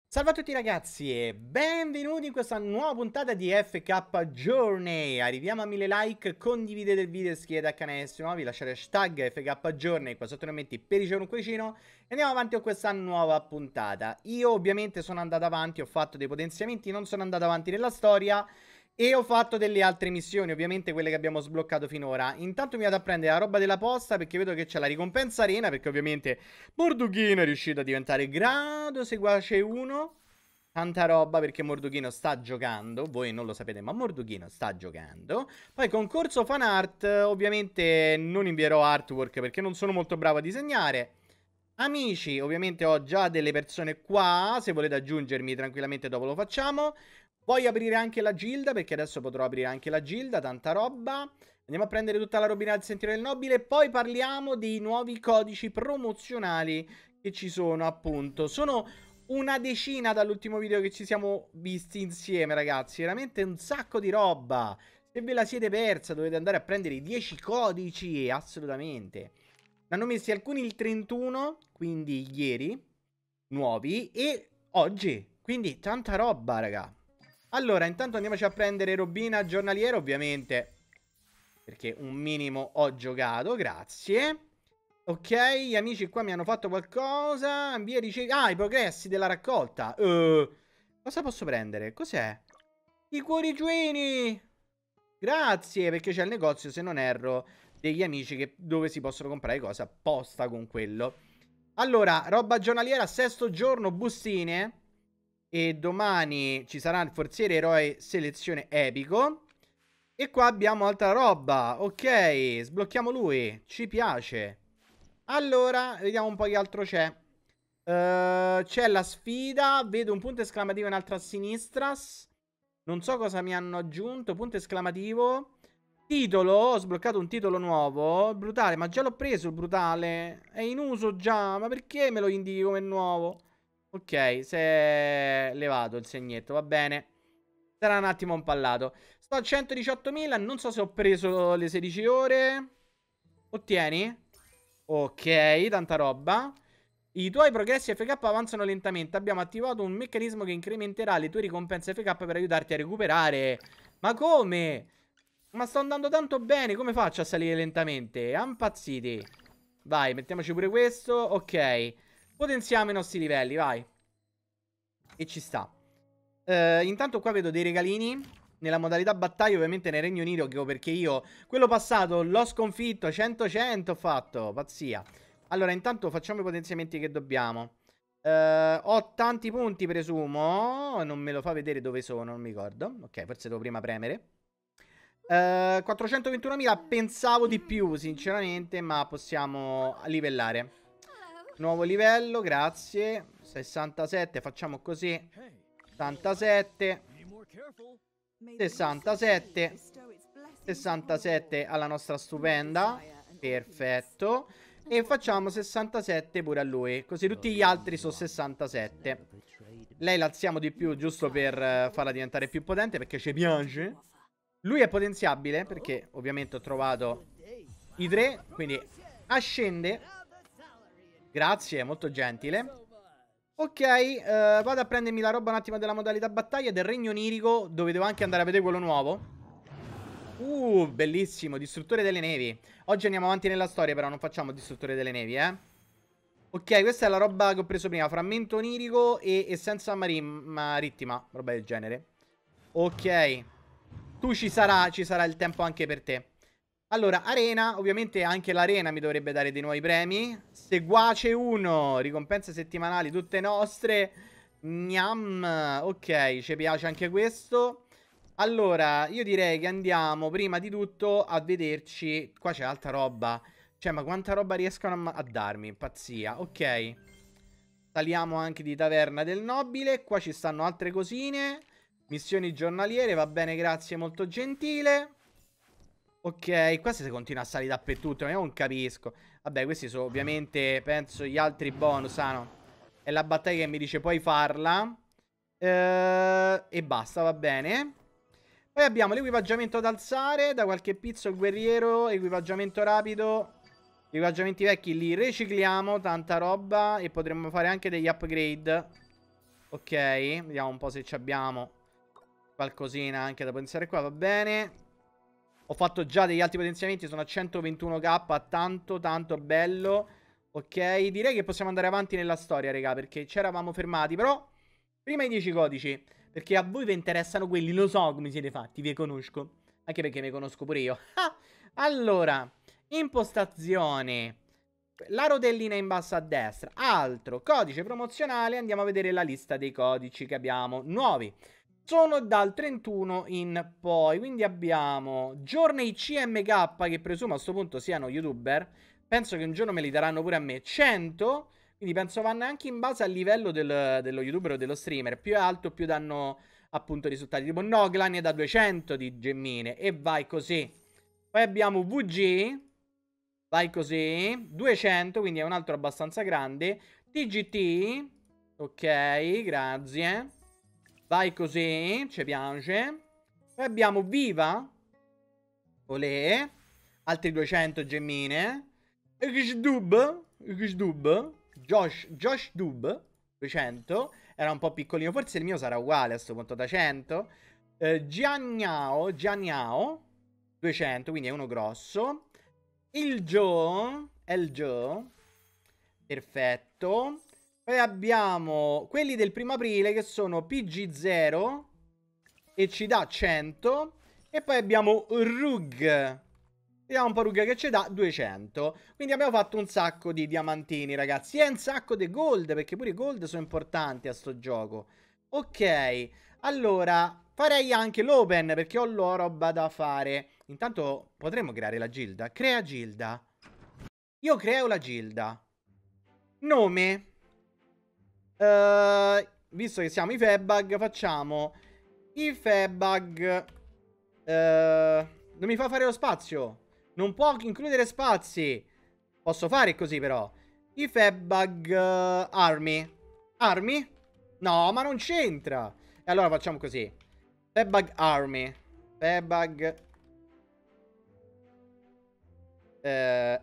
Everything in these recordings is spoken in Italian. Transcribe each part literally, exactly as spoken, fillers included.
Salve a tutti ragazzi e benvenuti in questa nuova puntata di F K Journey. Arriviamo a mille like, condividete il video, iscrivetevi al canale se nuovi, lasciate hashtag F K Journey qua sotto nei commenti per ricevere un cuoricino e andiamo avanti con questa nuova puntata. Io ovviamente sono andato avanti, ho fatto dei potenziamenti, non sono andato avanti nella storia e ho fatto delle altre missioni, ovviamente quelle che abbiamo sbloccato finora. Intanto mi vado a prendere la roba della posta perché vedo che c'è la ricompensa arena, perché ovviamente Mordughino è riuscito a diventare grado seguace uno. Tanta roba perché Mordughino sta giocando. Voi non lo sapete ma Mordughino sta giocando. Poi concorso fan art. Ovviamente non invierò artwork perché non sono molto bravo a disegnare. Amici, ovviamente ho già delle persone qua. Se volete aggiungermi tranquillamente dopo lo facciamo. Voglio aprire anche la gilda perché adesso potrò aprire anche la gilda. Tanta roba. Andiamo a prendere tutta la robina del Sentiero del Nobile. Poi parliamo dei nuovi codici promozionali che ci sono, appunto. Sono una decina dall'ultimo video che ci siamo visti insieme, ragazzi. Veramente un sacco di roba. Se ve la siete persa dovete andare a prendere i dieci codici, assolutamente. Ne hanno messi alcuni il trentuno, quindi ieri, nuovi, e oggi. Quindi tanta roba, raga. Allora, intanto andiamoci a prendere robina giornaliera, ovviamente, perché un minimo ho giocato, grazie. Ok, gli amici qua mi hanno fatto qualcosa. Invia ricevi... Ah, i progressi della raccolta. Uh, cosa posso prendere? Cos'è? I cuoricini! Grazie, perché c'è il negozio, se non erro, degli amici che... dove si possono comprare cose apposta con quello. Allora, roba giornaliera, sesto giorno, bustine. E domani ci sarà il forziere eroe selezione epico. E qua abbiamo altra roba. Ok, sblocchiamo lui. Ci piace. Allora, vediamo un po' che altro c'è. Uh, c'è la sfida. Vedo un punto esclamativo in alto a sinistra. Non so cosa mi hanno aggiunto. Punto esclamativo. Titolo. Ho sbloccato un titolo nuovo. Brutale, ma già l'ho preso il brutale. È in uso già. Ma perché me lo indichi come nuovo? Ok, si è levato il segnetto. Va bene. Sarà un attimo impallato. Sto a centodiciottomila. Non so se ho preso le sedici ore. Ottieni. Ok, tanta roba. I tuoi progressi F K avanzano lentamente. Abbiamo attivato un meccanismo che incrementerà le tue ricompense F K per aiutarti a recuperare. Ma come? Ma sto andando tanto bene. Come faccio a salire lentamente? Impazziti. Vai, mettiamoci pure questo. Ok. Potenziamo i nostri livelli, vai. E ci sta. Uh, intanto qua vedo dei regalini. Nella modalità battaglia, ovviamente nel Regno Unito, perché io quello passato l'ho sconfitto. cento cento ho fatto, pazzia. Allora, intanto facciamo i potenziamenti che dobbiamo. uh, Ho tanti punti, presumo. Non me lo fa vedere dove sono, non mi ricordo. Ok, forse devo prima premere. uh, quattrocentoventunomila. Pensavo di più, sinceramente, ma possiamo livellare. Nuovo livello, grazie. sessantasette, facciamo così. settantasette. sessantasette. sessantasette alla nostra stupenda. Perfetto. E facciamo sessantasette pure a lui. Così tutti gli altri sono sessantasette. Lei l'alziamo di più giusto per farla diventare più potente, perché ci piace. Lui è potenziabile perché ovviamente ho trovato i tre. Quindi ascende. Grazie, molto gentile. Ok, uh, vado a prendermi la roba un attimo della modalità battaglia del Regno Onirico, dove devo anche andare a vedere quello nuovo. Uh, bellissimo, distruttore delle nevi. Oggi andiamo avanti nella storia, però non facciamo distruttore delle nevi, eh. Ok, questa è la roba che ho preso prima. Frammento onirico e essenza marim marittima, roba del genere. Ok. Tu ci sarà, ci sarà il tempo anche per te. Allora, arena, ovviamente anche l'arena mi dovrebbe dare dei nuovi premi. Seguace uno, ricompense settimanali tutte nostre. Gnam, ok, ci piace anche questo. Allora, io direi che andiamo prima di tutto a vederci. Qua c'è altra roba. Cioè, ma quanta roba riescono a, a darmi? Pazzia, ok. Saliamo anche di taverna del nobile. Qua ci stanno altre cosine. Missioni giornaliere, va bene, grazie, molto gentile. Ok, qua si continua a salire dappertutto, ma io non capisco. Vabbè, questi sono ovviamente, penso, gli altri bonus, ah no. È la battaglia che mi dice puoi farla. eh, E basta, va bene. Poi abbiamo l'equipaggiamento da alzare. Da qualche pizzo guerriero, equipaggiamento rapido. Gli equipaggiamenti vecchi li ricicliamo, tanta roba. E potremmo fare anche degli upgrade. Ok, vediamo un po' se ci abbiamo qualcosina anche da potenziare qua, va bene. Ho fatto già degli altri potenziamenti, sono a centoventuno k, tanto tanto bello. Ok, direi che possiamo andare avanti nella storia, raga, perché ci eravamo fermati, però prima i dieci codici, perché a voi vi interessano quelli, lo so come siete fatti, vi conosco. Anche perché mi conosco pure io. Ah, allora, impostazione. La rotellina in basso a destra. Altro, codice promozionale. Andiamo a vedere la lista dei codici che abbiamo nuovi. Sono dal trentuno in poi. Quindi abbiamo Journey C M K, che presumo a questo punto siano youtuber. Penso che un giorno me li daranno pure a me. cento. Quindi penso vanno anche in base al livello del, dello youtuber o dello streamer. Più è alto, più danno appunto risultati. Tipo Noglan è da duecento di gemmine. E vai così. Poi abbiamo V G. Vai così. duecento, quindi è un altro abbastanza grande. T G T. Ok, grazie. Vai così, ci piace. Poi abbiamo Viva. Olè. Altri duecento gemmine. Xdub. Xdub. Josh, Josh Dub. duecento. Era un po' piccolino. Forse il mio sarà uguale a sto punto, da cento. Eh, Giagnao. Giagnao. duecento, quindi è uno grosso. Il Joe. El Joe. Perfetto. Poi abbiamo quelli del primo aprile che sono P G zero e ci dà cento. E poi abbiamo Rug. Vediamo un po' Rug che ci dà duecento. Quindi abbiamo fatto un sacco di diamantini, ragazzi. E un sacco di gold, perché pure i gold sono importanti a sto gioco. Ok, allora farei anche l'open perché ho la roba da fare. Intanto potremmo creare la gilda. Crea gilda. Io creo la gilda. Nome. Uh, visto che siamo i Febag, facciamo i Febag. Uh, non mi fa fare lo spazio. Non può includere spazi. Posso fare così però. I Febag uh, Army. Army? No, ma non c'entra. E allora facciamo così. Febag Army. Febag. Eh,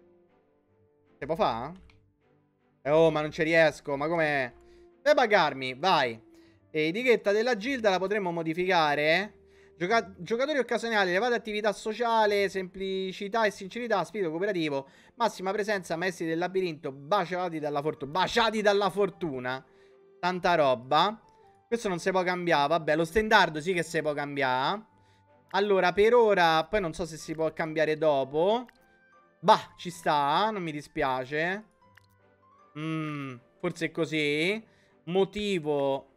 si può fare? Eh, oh, ma non ci riesco. Ma com'è? Febag Army, vai. E etichetta della gilda la potremmo modificare. Gioca giocatori occasionali, elevata attività sociale, semplicità e sincerità, spirito cooperativo, massima presenza, maestri del labirinto, baciati dalla fortuna. Baciati dalla fortuna. Tanta roba. Questo non si può cambiare. Vabbè, lo standard sì che si può cambiare. Allora, per ora, poi non so se si può cambiare dopo. Bah, ci sta, non mi dispiace. Mm, forse è così. Motivo.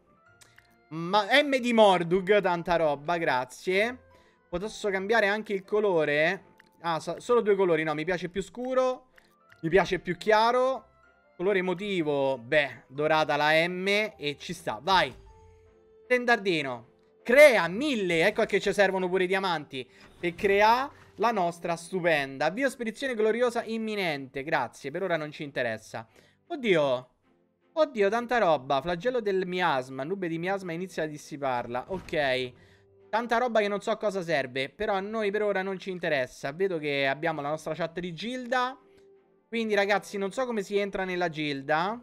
Ma M di Mordug, tanta roba, grazie. Posso cambiare anche il colore? Ah, so solo due colori, no, mi piace più scuro. Mi piace più chiaro. Colore emotivo, beh, dorata la M e ci sta, vai. Tendardino. Crea mille, ecco che ci servono pure i diamanti. Per creare la nostra stupenda. Avvio spedizione gloriosa imminente, grazie, per ora non ci interessa. Oddio. Oddio, tanta roba. Flagello del miasma. Nube di miasma inizia a dissiparla. Ok. Tanta roba che non so a cosa serve. Però a noi per ora non ci interessa. Vedo che abbiamo la nostra chat di gilda. Quindi ragazzi, non so come si entra nella gilda.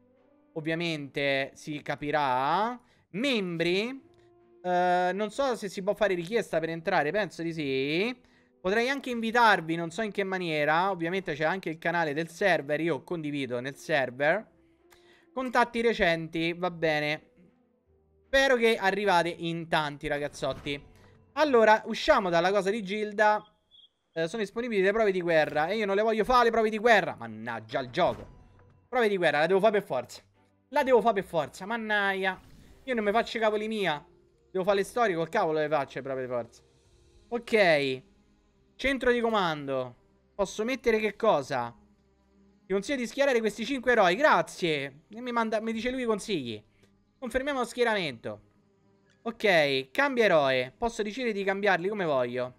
Ovviamente si capirà. Membri. uh, Non so se si può fare richiesta per entrare. Penso di sì. Potrei anche invitarvi, non so in che maniera. Ovviamente c'è anche il canale del server. Io condivido nel server. Contatti recenti, va bene. Spero che arrivate in tanti, ragazzotti. Allora, usciamo dalla cosa di gilda. eh, Sono disponibili le prove di guerra. E io non le voglio fare le prove di guerra. Mannaggia il gioco. Prove di guerra, la devo fare per forza. La devo fare per forza, mannaia. Io non mi faccio i cavoli mia. Devo fare le storie, col cavolo le faccio le prove di forza. Ok. Centro di comando. Posso mettere che cosa? Ti consiglio di schierare questi cinque eroi, grazie. Mi, manda, mi dice lui i consigli. Confermiamo lo schieramento. Ok, cambia eroe. Posso decidere di cambiarli come voglio.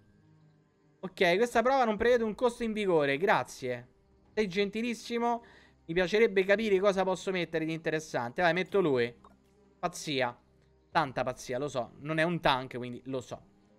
Ok, questa prova non prevede un costo in vigore, grazie. Sei gentilissimo. Mi piacerebbe capire cosa posso mettere di interessante. Vai, metto lui. Pazzia. Tanta pazzia, lo so. Non è un tank, quindi lo so.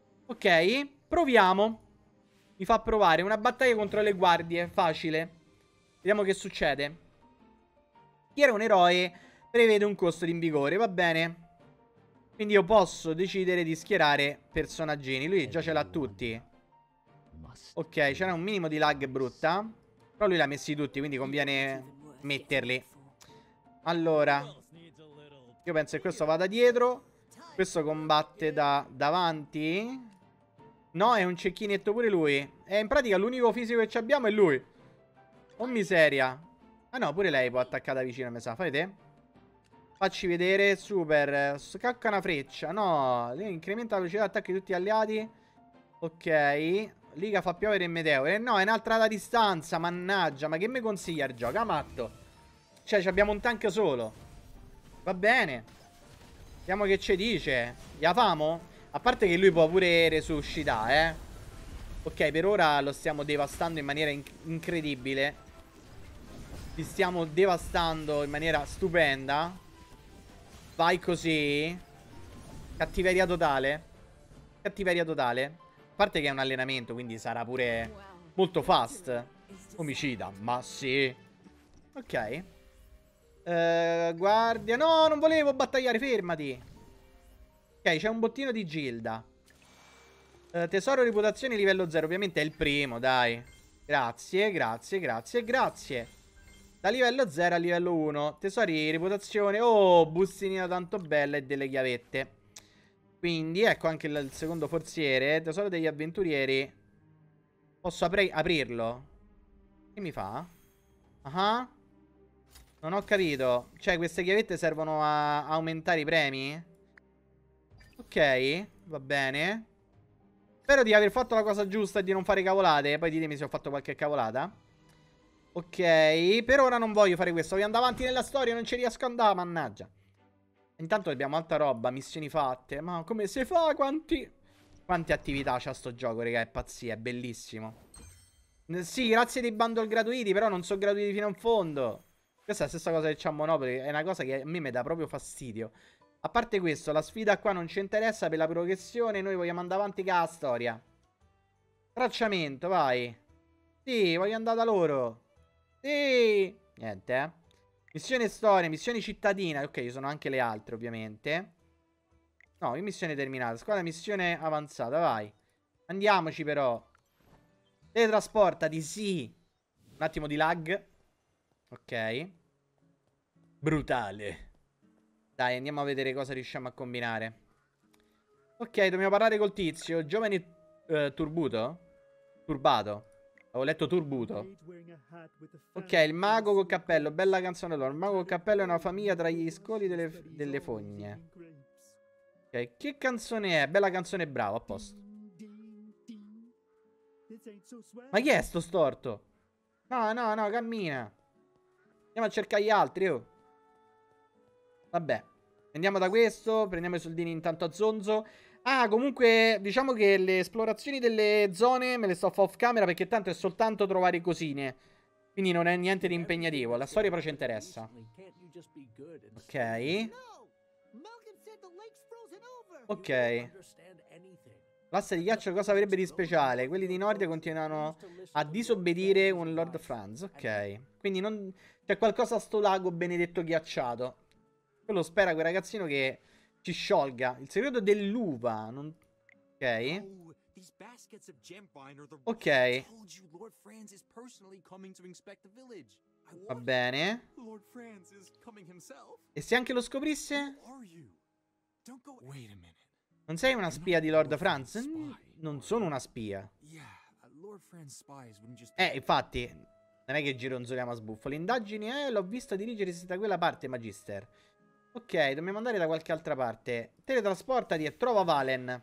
Ok, proviamo. Mi fa provare una battaglia contro le guardie. Facile. Vediamo che succede. Chi era un eroe prevede un costo di invigore, va bene. Quindi io posso decidere di schierare personaggini. Lui già ce l'ha tutti. Ok, c'era un minimo di lag brutta. Però lui l'ha messi tutti, quindi conviene metterli. Allora, io penso che questo vada dietro. Questo combatte da davanti. No, è un cecchinetto pure lui. E in pratica l'unico fisico che abbiamo è lui. Oh miseria. Ah no, pure lei può attaccare da vicino, mi sa. Fai te? Facci vedere. Super. Scacca una freccia. No, incrementa la velocità di attacco di tutti gli alleati. Ok. Liga fa piovere il meteore. Eh no, è un'altra da distanza. Mannaggia, ma che mi consiglia il gioco? Ah, matto. Cioè, abbiamo un tank solo. Va bene. Vediamo che ci dice. La famo? A parte che lui può pure resuscitare, eh. Ok, per ora lo stiamo devastando in maniera inc incredibile. Li stiamo devastando in maniera stupenda. Vai così. Cattiveria totale. Cattiveria totale. A parte che è un allenamento, quindi sarà pure molto fast. Omicida, ma sì. Ok. Uh, guardia. No, non volevo battagliare, fermati. Ok, c'è un bottino di Gilda. uh, Tesoro reputazione livello zero. Ovviamente è il primo, dai. Grazie, grazie, grazie, grazie. Da livello zero a livello uno. Tesori reputazione. Oh, bustinina tanto bella e delle chiavette. Quindi ecco anche il, il secondo forziere. Tesoro degli avventurieri. Posso apri aprirlo? Che mi fa? Ah. Non ho capito. Cioè queste chiavette servono a aumentare i premi? Ok, va bene. Spero di aver fatto la cosa giusta e di non fare cavolate. Poi ditemi se ho fatto qualche cavolata. Ok, per ora non voglio fare questo. Voglio andare avanti nella storia, non ci riesco ad andare, mannaggia. Intanto abbiamo altra roba, missioni fatte. Ma come si fa? Quanti... Quante attività c'ha sto gioco, raga, è pazzia, è bellissimo. Sì, grazie dei bundle gratuiti, però non sono gratuiti fino in fondo. Questa è la stessa cosa che c'ha Monopoly, è una cosa che a me mi dà proprio fastidio. A parte questo, la sfida qua non ci interessa per la progressione, noi vogliamo andare avanti con la storia. Tracciamento, vai. Sì, voglio andare da loro. Sì. Niente, eh. Missione storia, missioni cittadina. Ok, ci sono anche le altre, ovviamente. No, missione terminata. Squadra missione avanzata, vai. Andiamoci, però. Teletrasportati, sì. Un attimo di lag. Ok. Brutale. Dai, andiamo a vedere cosa riusciamo a combinare. Ok, dobbiamo parlare col tizio. Giovane uh, turbuto? Turbato. Avevo letto turbuto. Ok, il mago col cappello. Bella canzone loro. Il mago col cappello è una famiglia tra gli scoli delle, delle fogne. Ok, che canzone è? Bella canzone, bravo, a posto. Ma chi è sto storto? No, no, no, cammina. Andiamo a cercare gli altri, oh. Vabbè. Andiamo da questo. Prendiamo i soldini intanto a zonzo. Ah, comunque, diciamo che le esplorazioni delle zone me le sto off camera perché tanto è soltanto trovare cosine. Quindi non è niente di impegnativo. La storia però ci interessa. Ok. Ok. L'asta di ghiaccio cosa avrebbe di speciale? Quelli di Nord continuano a disobbedire un Lord Franz. Ok. Quindi non... c'è qualcosa a sto lago benedetto ghiacciato. Quello spera quel ragazzino che ci sciolga. Il segreto dell'uva. Non... Ok. Ok. Va bene. E se anche lo scoprisse? Non sei una spia di Lord Franz? Non sono una spia. Eh, infatti, non è che gironzoliamo a sbuffo. Le indagini, eh, l'ho visto dirigersi da quella parte, Magister. Ok, dobbiamo andare da qualche altra parte. Teletrasportati e trova Valen.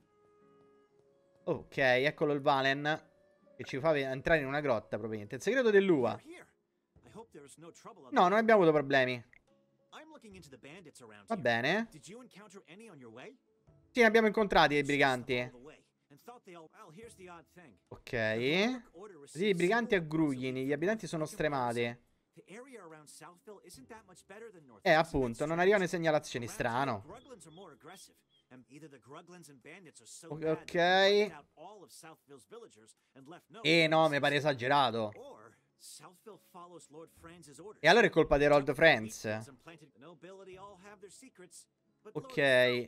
Ok, eccolo il Valen. Che ci fa entrare in una grotta, probabilmente. Il segreto dell'uva. No, non abbiamo avuto problemi. Va bene. Sì, ne abbiamo incontrati dei briganti. Ok. Sì, i briganti aggruglini. Gli abitanti sono stremati. Eh, appunto, non arrivano segnalazioni. Strano. Ok. Eh, no, mi pare esagerato. E allora è colpa dei Lord Franz. Ok.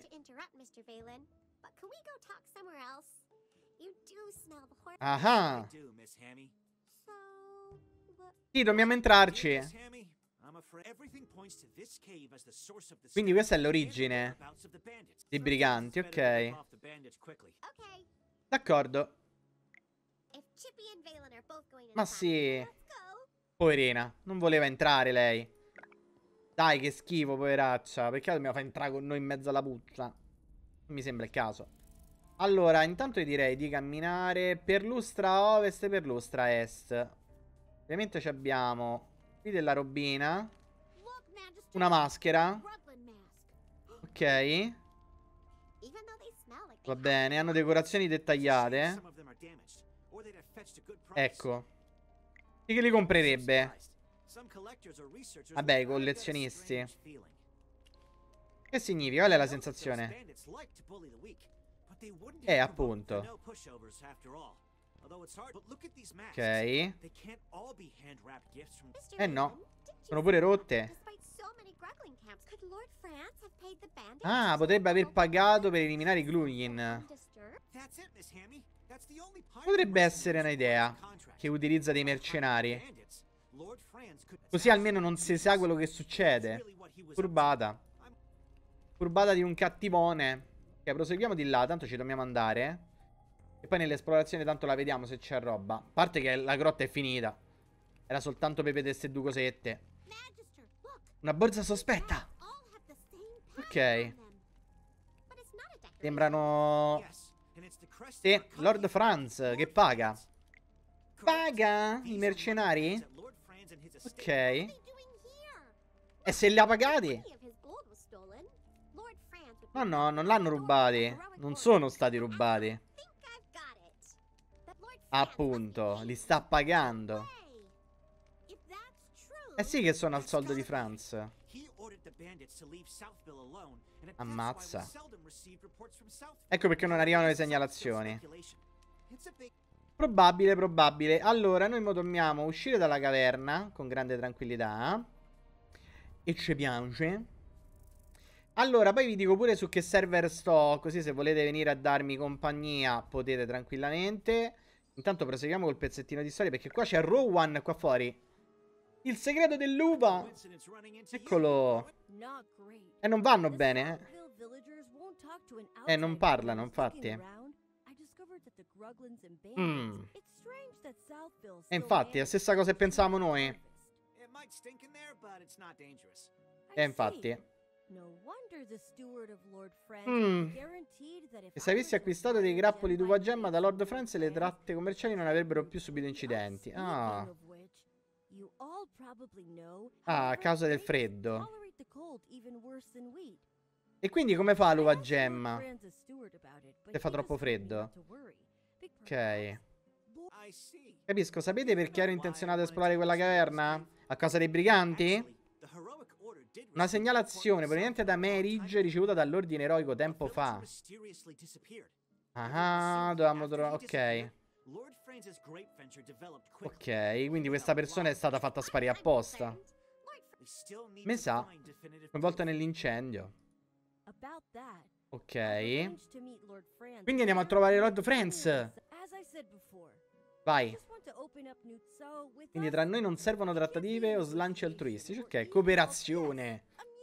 Ah. Sì, dobbiamo entrarci. Quindi questa è l'origine dei briganti, ok. D'accordo. Ma sì. Poverina, non voleva entrare lei. Dai, che schifo, poveraccia. Perché dobbiamo far entrare con noi in mezzo alla puzza? Non mi sembra il caso. Allora, intanto io direi di camminare per lustra ovest e per lustra est. Ovviamente ci abbiamo qui della robina. Una maschera. Ok. Va bene, hanno decorazioni dettagliate. Ecco. Chi che li comprerebbe? Vabbè, i collezionisti. Che significa? Qual è la sensazione? Eh, appunto. Ok. Eh no. Sono pure rotte. Ah, potrebbe aver pagato per eliminare i Glugin. Potrebbe essere un'idea che utilizza dei mercenari. Così almeno non si sa quello che succede. Furbata. Furbata di un cattivone. Ok, proseguiamo di là, tanto ci dobbiamo andare. E poi nell'esplorazione tanto la vediamo se c'è roba. A parte che la grotta è finita. Era soltanto per vedere queste due cosette. Una borsa sospetta. Ok. Sembrano... Sì, Lord Franz che paga. Paga i mercenari? Ok. E se li ha pagati? No, no, non l'hanno rubati. Non sono stati rubati. Appunto, li sta pagando. Eh sì che sono al soldo di Franz. Ammazza. Ecco perché non arrivano le segnalazioni. Probabile, probabile. Allora, noi mo dobbiamo uscire dalla caverna con grande tranquillità. E ci piace. Allora, poi vi dico pure su che server sto, così se volete venire a darmi compagnia potete tranquillamente. Intanto proseguiamo col pezzettino di storia, perché qua c'è Rowan qua fuori. Il segreto dell'uva. Eccolo. E non vanno bene, eh. Eh, non parlano, infatti. Mm. E infatti, è la stessa cosa che pensavamo noi. E infatti. Mm. E se avessi acquistato dei grappoli d'uva gemma da Lord Franz, le tratte commerciali non avrebbero più subito incidenti. Ah. Ah, a causa del freddo. E quindi come fa l'uva gemma? Se fa troppo freddo. Ok. Capisco, sapete perché ero intenzionato a esplorare quella caverna? A causa dei briganti? Una segnalazione proveniente da Marige ricevuta dall'ordine eroico tempo fa. Ah, dovevamo trovare... Ok. Ok, quindi questa persona è stata fatta sparire apposta. Me sa. Coinvolta nell'incendio. Ok. Quindi andiamo a trovare Lord Franz. Vai. Quindi tra noi non servono trattative o slanci altruistici. Ok, cooperazione.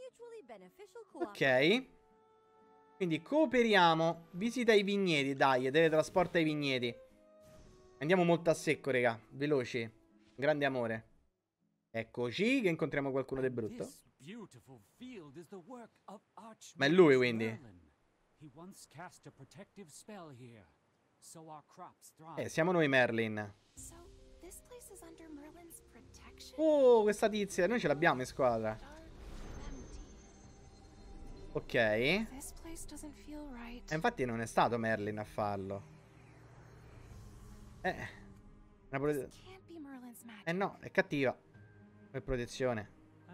Ok. Quindi cooperiamo. Visita i vigneti, dai, teletrasporta i vigneti. Andiamo molto a secco, raga. Veloci. Grande amore. Eccoci, che incontriamo qualcuno di brutto. Ma è lui, quindi. Eh, siamo noi Merlin. Oh, questa tizia, noi ce l'abbiamo in squadra. Ok. E infatti non è stato Merlin a farlo. Eh. Una prote... Eh no, è cattiva. Per protezione.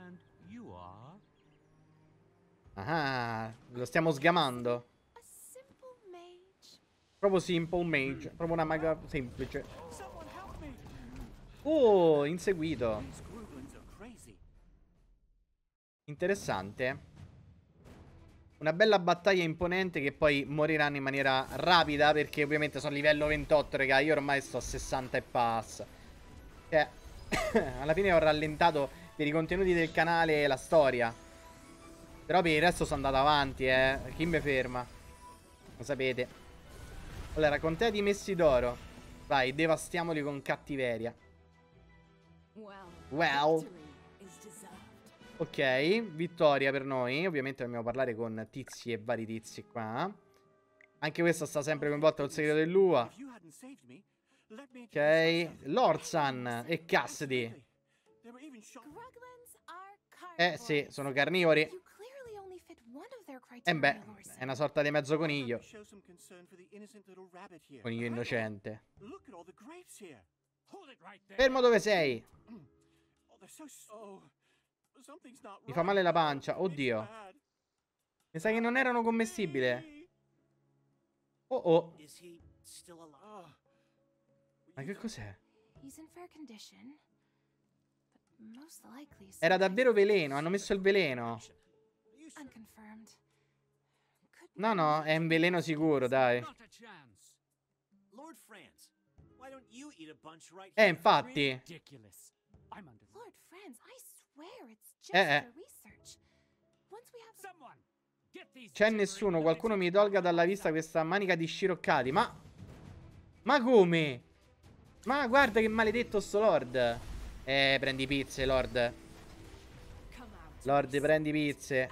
Ah, lo stiamo sgamando. Proprio simple mage. Proprio una maga semplice. Oh, inseguito. Interessante. Una bella battaglia imponente che poi moriranno in maniera rapida perché ovviamente sono livello ventotto, raga. Io ormai sto a sessanta e passa. Cioè, alla fine ho rallentato per i contenuti del canale e la storia. Però per il resto sono andato avanti, eh. Chi mi ferma? Lo sapete. Allora, contea di Messidoro. Vai, devastiamoli con cattiveria. Well. Ok, vittoria per noi. Ovviamente dobbiamo parlare con tizi e vari tizi qua. Anche questa sta sempre coinvolta col segreto dell'U A. Ok, Lordsan e Cassidy. Eh sì, sono carnivori. E beh, è una sorta di mezzo coniglio. Coniglio innocente. Fermo dove sei. Mi fa male la pancia. Oddio. Mi sa che non erano commestibili. Oh oh. Ma che cos'è? Era davvero veleno. Hanno messo il veleno. No, no, è un veleno sicuro, dai. Eh, infatti. Eh, eh. C'è nessuno. Qualcuno mi tolga dalla vista questa manica di sciroccati. Ma... Ma come? Ma guarda che maledetto sto Lord. Eh, prendi pizze, Lord. Lord, prendi pizze.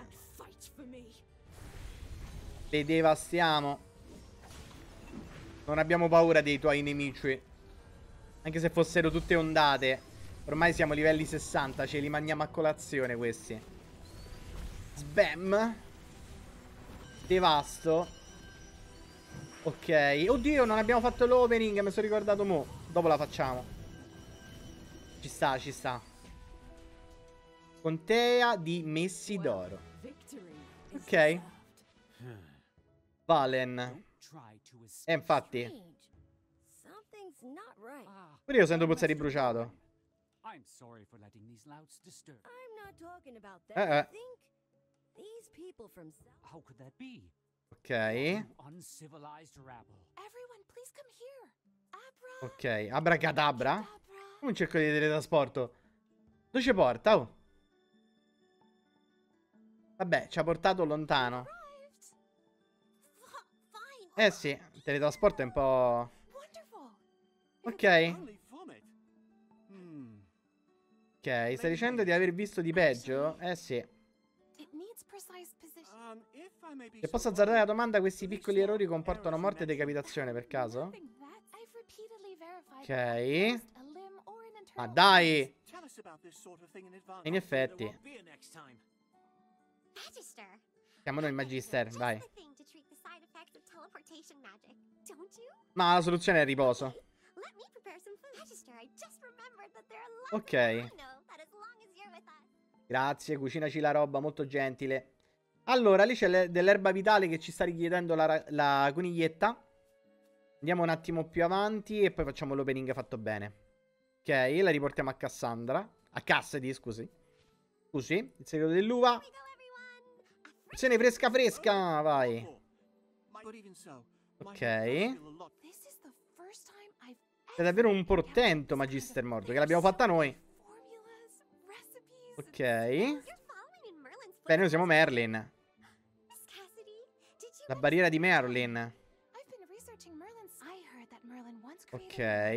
Le devastiamo. Non abbiamo paura dei tuoi nemici. Anche se fossero tutte ondate. Ormai siamo livelli sessanta. Ce li mangiamo a colazione questi. Sbam. Devasto. Ok. Oddio, non abbiamo fatto l'opening. Mi sono ricordato mo. Dopo la facciamo. Ci sta, ci sta. Contea di Messidoro. Ok. Valen. E infatti. Pure io sento puzzare di bruciato. Eh eh. Ok. Ok, abracadabra. Un cerco di teletrasporto. Dove ci porta? Oh. Vabbè, ci ha portato lontano. Eh sì, il teletrasporto è un po'... Ok. Ok, stai dicendo di aver visto di peggio? Eh sì. Se posso azzardare la domanda, questi piccoli errori comportano morte e decapitazione per caso? Ok. Ma dai! In effetti. Siamo noi Magister, vai. Ma la soluzione è il riposo. Ok. Grazie, cucinaci la roba, molto gentile. Allora, lì c'è dell'erba vitale che ci sta richiedendo la, la coniglietta. Andiamo un attimo più avanti e poi facciamo l'opening fatto bene. Ok, la riportiamo a Cassandra. A Cassidy, scusi. Scusi, il segreto dell'uva. Pozione fresca fresca, vai. Ok. È davvero un portento, Magister Mordo, che l'abbiamo fatta noi. Ok. Beh, noi siamo Merlin. La barriera di Merlin. Ok.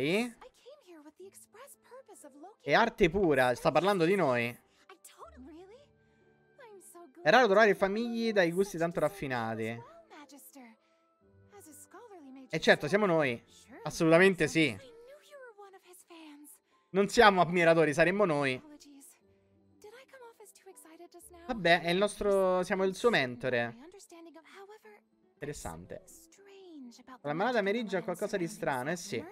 E arte pura, sta parlando di noi. È raro trovare famiglie dai gusti tanto raffinati. E certo, siamo noi. Assolutamente sì. Non siamo ammiratori, saremmo noi. Vabbè, è il nostro... siamo il suo mentore. Interessante. La malata Merigia ha qualcosa di strano, eh sì.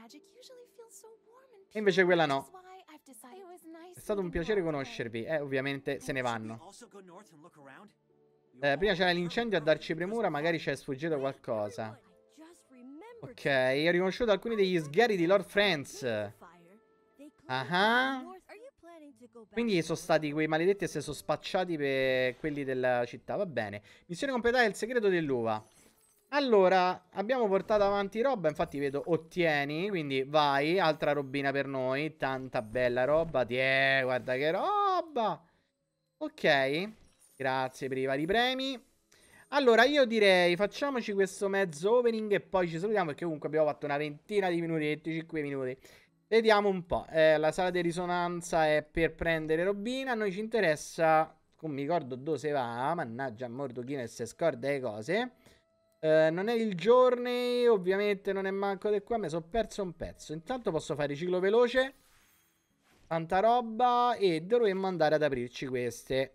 E invece quella no. È stato un piacere conoscervi. Eh, ovviamente se ne vanno. Eh, prima c'era l'incendio a darci premura, magari ci è sfuggito qualcosa. Ok, ho riconosciuto alcuni degli sgherri di Lord Franz. Ah. Quindi sono stati quei maledetti e si sono spacciati per quelli della città. Va bene. Missione completata, il segreto dell'uva. Allora, abbiamo portato avanti roba. Infatti vedo ottieni. Quindi vai, altra robina per noi. Tanta bella roba. Tiè, guarda che roba. Ok. Grazie per i vari premi. Allora, io direi facciamoci questo mezzo opening e poi ci salutiamo, perché comunque abbiamo fatto una ventina di minuti, venticinque minuti. Vediamo un po'. Eh, la sala di risonanza è per prendere robina. A noi ci interessa, non mi ricordo dove si va. Mannaggia, Morduchino e se scorda le cose. Eh, non è il journey, ovviamente non è manco di qua. Mi sono perso un pezzo. Intanto posso fare riciclo veloce. Tanta roba. E dovremmo andare ad aprirci queste.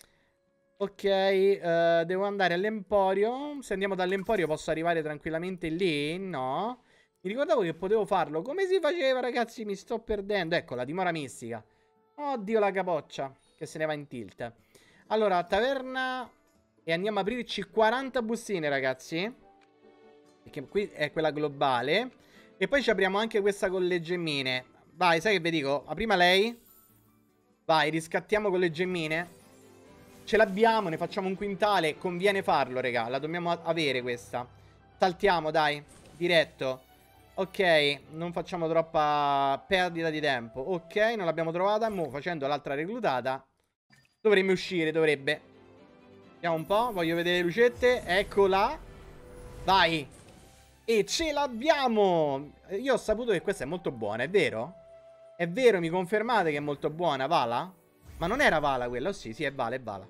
Ok, uh, devo andare all'Emporio. Se andiamo dall'Emporio posso arrivare tranquillamente lì? No. Mi ricordavo che potevo farlo. Come si faceva, ragazzi? Mi sto perdendo. Ecco, la dimora mistica. Oddio, la capoccia che se ne va in tilt. Allora, taverna. E andiamo a aprirci quaranta bustine, ragazzi. Perché qui è quella globale. E poi ci apriamo anche questa con le gemmine. Vai, sai che vi dico? Prima lei. Vai, riscattiamo con le gemmine. Ce l'abbiamo, ne facciamo un quintale. Conviene farlo, raga. La dobbiamo avere questa. Saltiamo, dai. Diretto. Ok, non facciamo troppa perdita di tempo. Ok, non l'abbiamo trovata. Mo facendo l'altra reclutata dovremmo uscire, dovrebbe. Vediamo un po', voglio vedere le lucette. Eccola. Vai. E ce l'abbiamo. Io ho saputo che questa è molto buona, è vero? È vero, mi confermate che è molto buona, Vala? Ma non era Vala quella, oh sì, sì, è Vala, è Vala.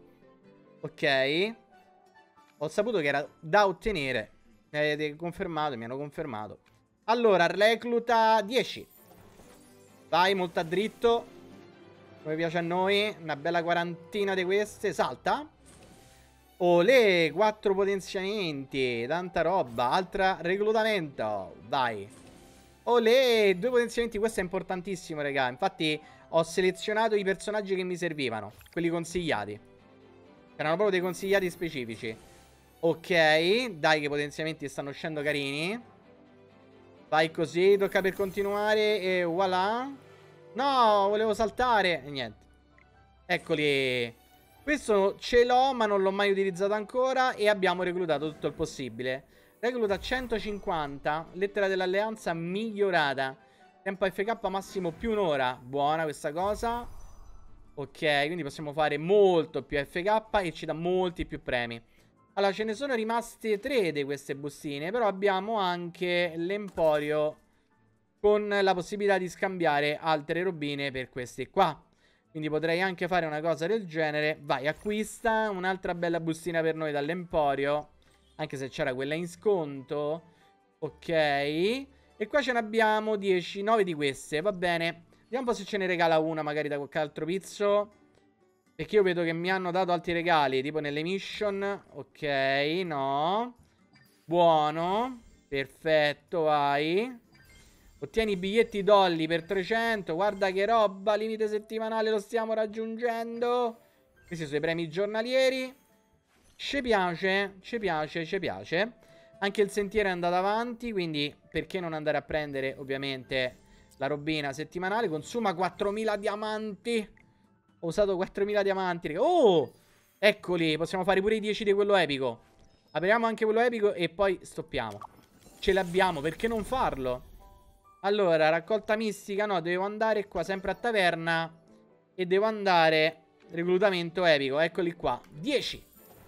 Ok. Ho saputo che era da ottenere. Mi avete confermato, mi hanno confermato. Allora, recluta dieci. Vai, molto a dritto. Come piace a noi. Una bella quarantina di queste. Salta. Olè, quattro potenziamenti. Tanta roba. Altra reclutamento. Vai. Olè, due potenziamenti. Questo è importantissimo, raga. Infatti ho selezionato i personaggi che mi servivano. Quelli consigliati. Erano proprio dei consigliati specifici. Ok, dai che potenziamenti stanno uscendo carini. Vai così, tocca per continuare e voilà. No, volevo saltare e niente. Eccoli. Questo ce l'ho ma non l'ho mai utilizzato ancora e abbiamo reclutato tutto il possibile. Recluta centocinquanta, lettera dell'alleanza migliorata. Tempo F K massimo più un'ora. Buona questa cosa. Ok, quindi possiamo fare molto più F K e ci dà molti più premi. Allora, ce ne sono rimaste tre di queste bustine, però abbiamo anche l'Emporio con la possibilità di scambiare altre robine per queste qua. Quindi potrei anche fare una cosa del genere. Vai, acquista un'altra bella bustina per noi dall'Emporio, anche se c'era quella in sconto. Ok. E qua ce ne abbiamo dieci, nove di queste, va bene. Vediamo un po' se ce ne regala una magari da qualche altro pizzo. Perché io vedo che mi hanno dato altri regali, tipo nelle mission. Ok, no. Buono. Perfetto, vai. Ottieni i biglietti Dolly per trecento. Guarda che roba, limite settimanale lo stiamo raggiungendo. Questi sono i premi giornalieri. Ci piace, ci piace, ci piace. Anche il sentiero è andato avanti, quindi perché non andare a prendere ovviamente la robina settimanale. Consuma quattromila diamanti. Ho usato quattromila diamanti. Oh, eccoli, possiamo fare pure i dieci di quello epico. Apriamo anche quello epico e poi stoppiamo. Ce l'abbiamo, perché non farlo? Allora, raccolta mistica, no, devo andare qua sempre a taverna. E devo andare reclutamento epico, eccoli qua, dieci.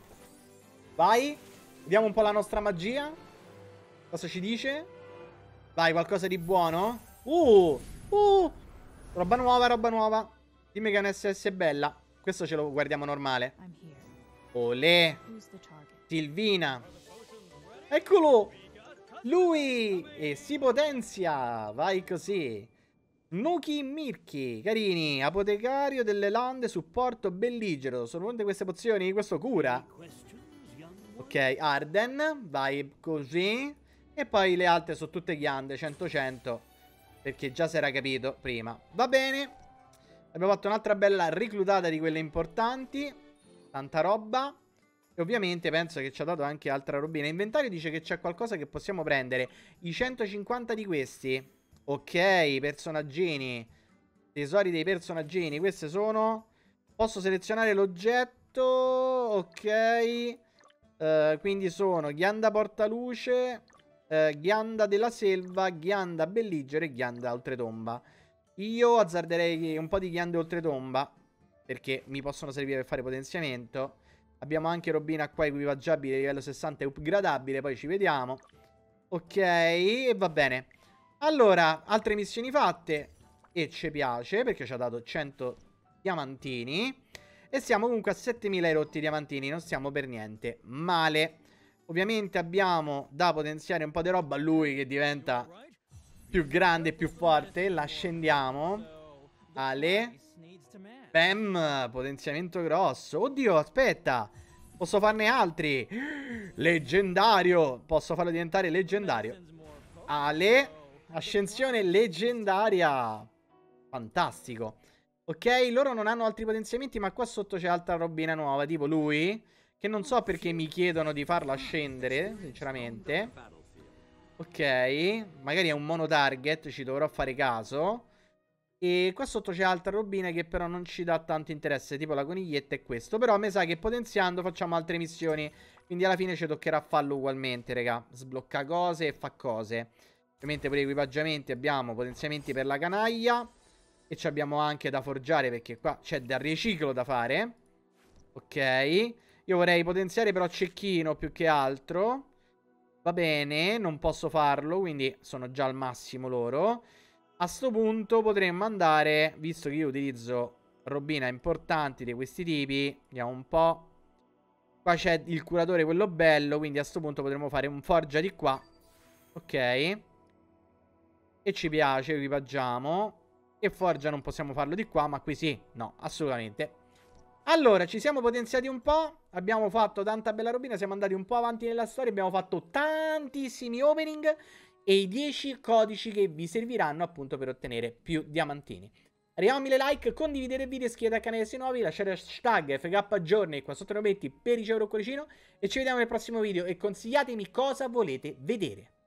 Vai, vediamo un po' la nostra magia. Cosa ci dice? Vai, qualcosa di buono? Uh, uh, roba nuova, roba nuova. Dimmi che è un S S bella. Questo ce lo guardiamo normale. Olè. Silvina. Eccolo. Lui. E si potenzia. Vai così. Nuki Mirki. Carini. Apotecario delle lande. Supporto belligero. Sono tutte queste pozioni. Questo cura. Ok. Arden. Vai così. E poi le altre sono tutte ghiande. cento cento. Perché già si era capito prima. Va bene. Abbiamo fatto un'altra bella reclutata di quelle importanti. Tanta roba. E ovviamente penso che ci ha dato anche altra robina. Inventario dice che c'è qualcosa che possiamo prendere. I centocinquanta di questi. Ok, personaggini. Tesori dei personaggini. Queste sono... Posso selezionare l'oggetto. Ok. Uh, quindi sono ghianda portaluce, uh, ghianda della selva, ghianda belligere e ghianda oltretomba. Io azzarderei un po' di ghiande oltretomba, perché mi possono servire per fare potenziamento. Abbiamo anche robina qua equipaggiabile livello sessanta e upgradabile, poi ci vediamo. Ok, e va bene. Allora, altre missioni fatte. E ci piace, perché ci ha dato cento diamantini. E siamo comunque a settemila erotti diamantini. Non stiamo per niente male. Ovviamente abbiamo da potenziare un po' di roba. Lui che diventa più grande e più forte. La scendiamo. Ale. Bam. Potenziamento grosso. Oddio, aspetta. Posso farne altri. Leggendario. Posso farlo diventare leggendario. Ale. Ascensione leggendaria. Fantastico. Ok, loro non hanno altri potenziamenti, ma qua sotto c'è altra robina nuova, tipo lui, che non so perché mi chiedono di farla scendere, sinceramente. Ok, magari è un mono target, ci dovrò fare caso. E qua sotto c'è altra robina che però non ci dà tanto interesse, tipo la coniglietta e questo. Però mi sa che potenziando facciamo altre missioni, quindi alla fine ci toccherà farlo ugualmente, raga. Sblocca cose e fa cose. Ovviamente per equipaggiamenti abbiamo potenziamenti per la canaglia. E ci abbiamo anche da forgiare, perché qua c'è del riciclo da fare. Ok. Io vorrei potenziare però cecchino più che altro. Va bene, non posso farlo, quindi sono già al massimo loro. A sto punto potremmo andare, visto che io utilizzo robina importanti di questi tipi. Vediamo un po'. Qua c'è il curatore, quello bello, quindi a sto punto potremmo fare un forgia di qua. Ok. E ci piace, equipaggiamo. E forgia non possiamo farlo di qua, ma qui sì. No, assolutamente. Allora, ci siamo potenziati un po'. Abbiamo fatto tanta bella robina. Siamo andati un po' avanti nella storia. Abbiamo fatto tantissimi opening. E i dieci codici che vi serviranno appunto per ottenere più diamantini. Arriviamo a mille like, condividete il video, iscrivetevi al canale se nuovi, lasciate hashtag F K Journey qua sotto nei commenti per ricevere un cuoricino. E ci vediamo nel prossimo video e consigliatemi cosa volete vedere.